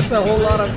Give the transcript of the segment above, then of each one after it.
just a whole lot of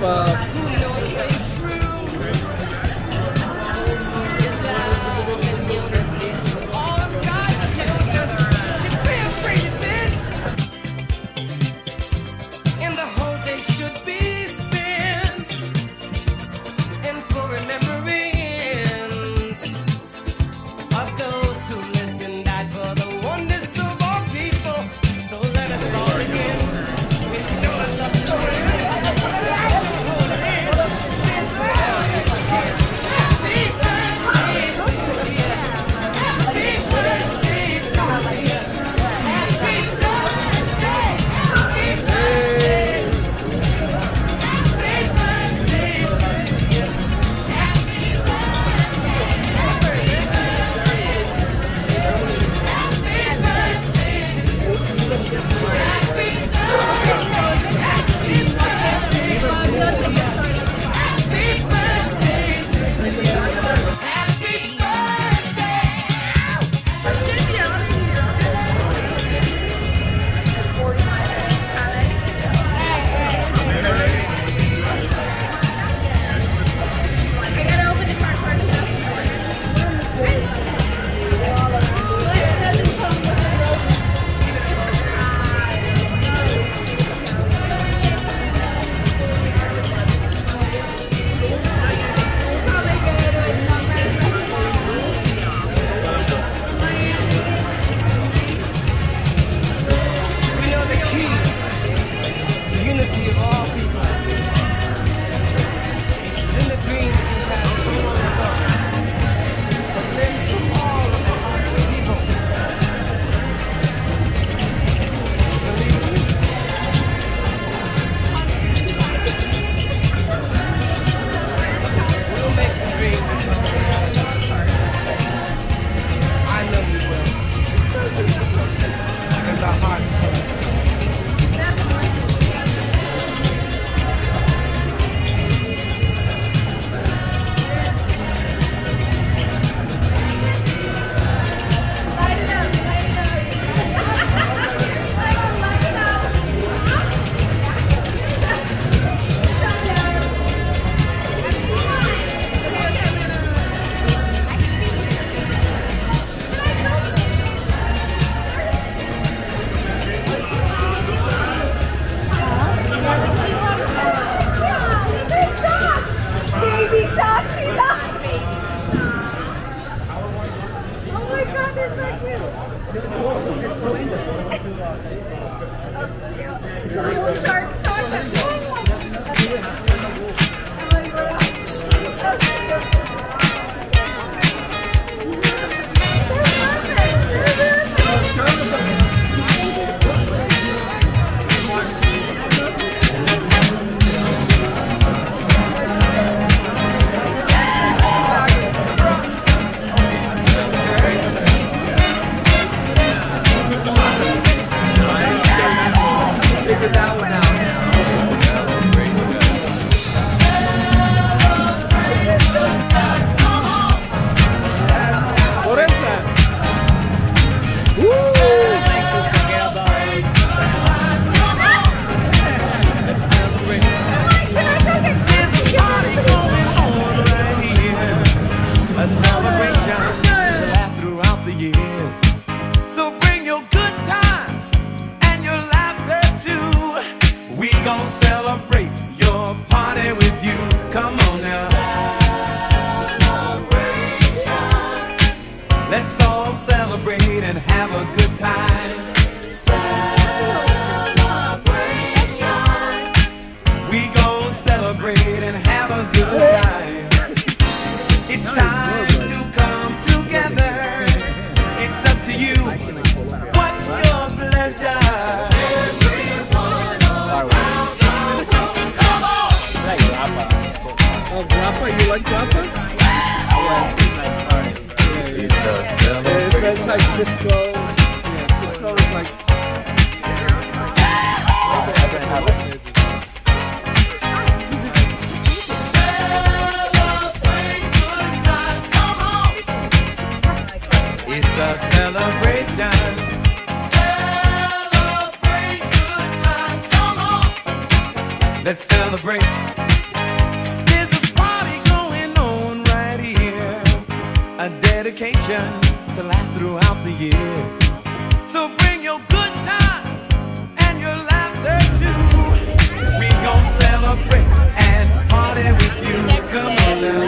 Let's celebrate. There's a party going on right here, a dedication to last throughout the years. So bring your good times and your laughter too. We gon' celebrate and party with you. Come on now.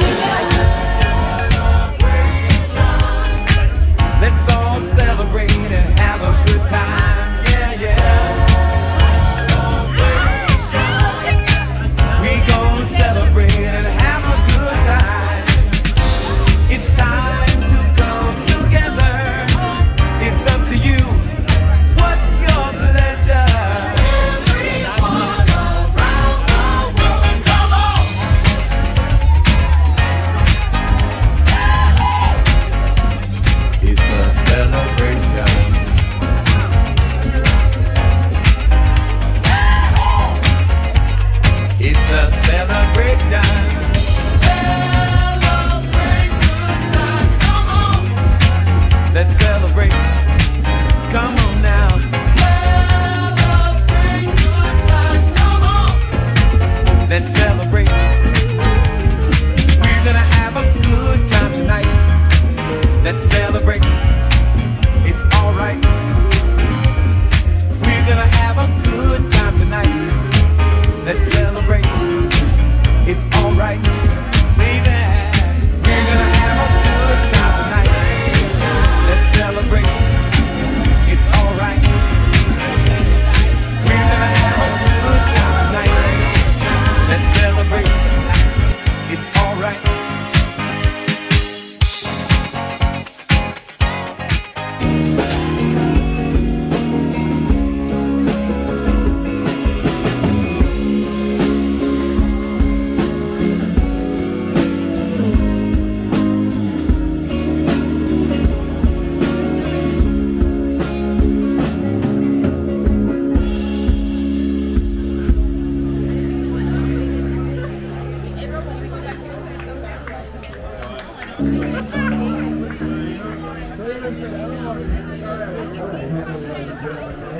Let's all celebrate and have a good time. Yeah, yeah. Celebrate and have a good time. It's time to come together. It's up to you. What's your pleasure? Everyone around the world, come on! It's a celebration. It's a celebration. Celebrate good times, come on. Let's celebrate. Come on now. Celebrate good times, come on. Let's celebrate. We're gonna have a good time tonight. Let's celebrate. It's alright. We're gonna have a good time tonight. Let's celebrate. It's alright, baby. We're gonna have a good time tonight. Let's celebrate. It's alright. We're gonna have a good time tonight. Let's celebrate. It's alright. Thank you.